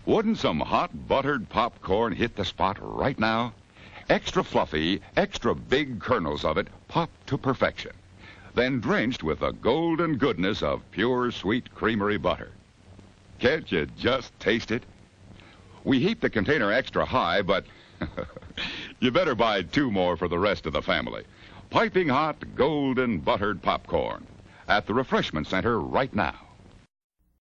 Wouldn't some hot buttered popcorn hit the spot right now? Extra fluffy, extra big kernels of it popped to perfection. Then drenched with the golden goodness of pure sweet creamery butter. Can't you just taste it? We heat the container extra high, but you better buy 2 more for the rest of the family. Piping hot, golden buttered popcorn at the refreshment center right now.